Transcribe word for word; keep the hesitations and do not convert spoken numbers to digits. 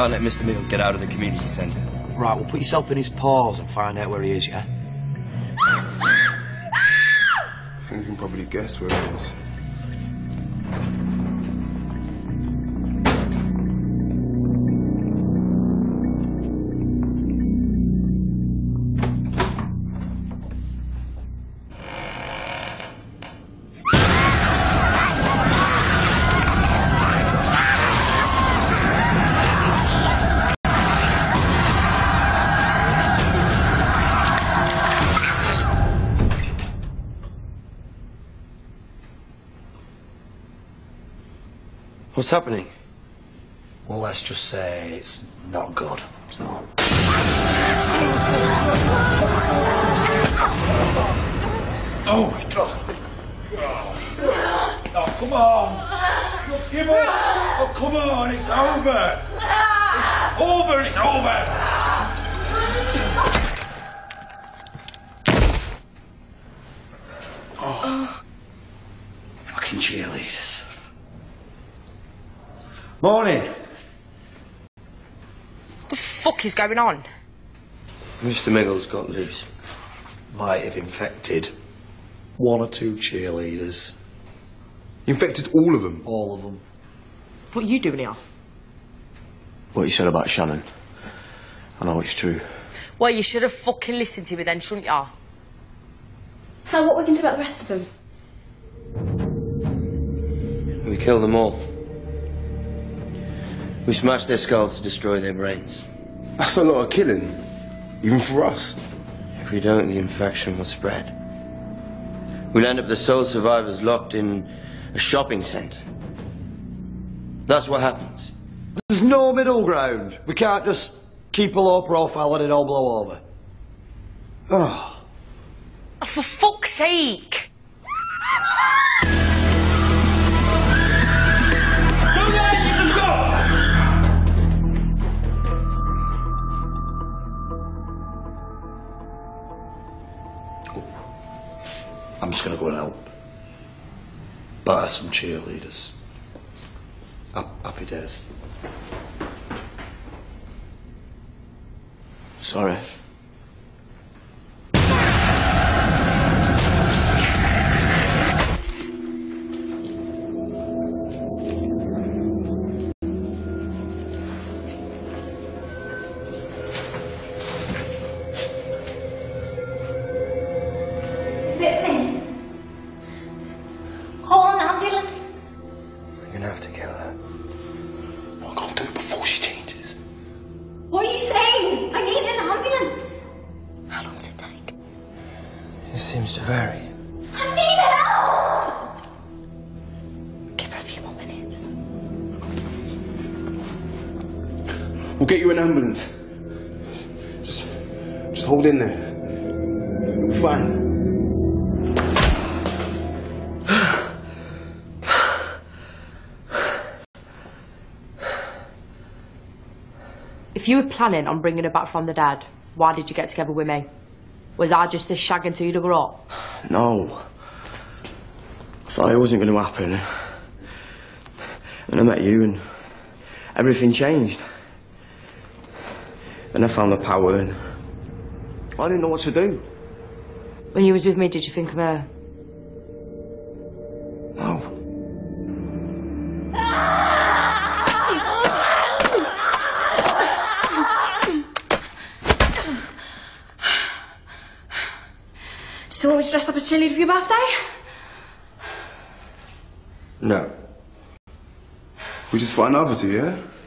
can't let Mister Mills get out of the community centre. Right, well, put yourself in his paws and find out where he is, yeah? I think you can probably guess where he is. What's happening? Well, let's just say it's not good, so... Oh, my God. Oh, come on. Look, give up. Oh, come on, it's over. It's over, it's over. Oh. Fucking cheerleaders. Morning. What the fuck is going on? Mister Miggles got loose. Might have infected one or two cheerleaders. Infected all of them? All of them. What are you doing here? What you said about Shannon. I know it's true. Well, you should have fucking listened to me then, shouldn't you? So what are we going to do about the rest of them? We killed them all. We smashed their skulls to destroy their brains. That's a lot of killing, even for us. If we don't, the infection will spread. We'll end up the sole survivors locked in a shopping centre. That's what happens. There's no middle ground. We can't just keep a low profile and it all blow over. Oh. Oh, for fuck's sake! I'm just gonna go and help. Buy some cheerleaders. Happy days. Sorry. Call an ambulance. We're gonna have to kill her. I can't do it before she changes. What are you saying? I need an ambulance. How long does it take? It seems to vary. I need help. Give her a few more minutes. We'll get you an ambulance. Just, just hold in there. You'll be fine. If you were planning on bringing her back from the dead, why did you get together with me? Was I just a shag until you dug her up? No. I thought it wasn't going to happen. And I met you and everything changed. Then I found the power and I didn't know what to do. When you was with me, did you think of her? No. So want me to dress up as cheerleader for your birthday? No. We just find another two, yeah?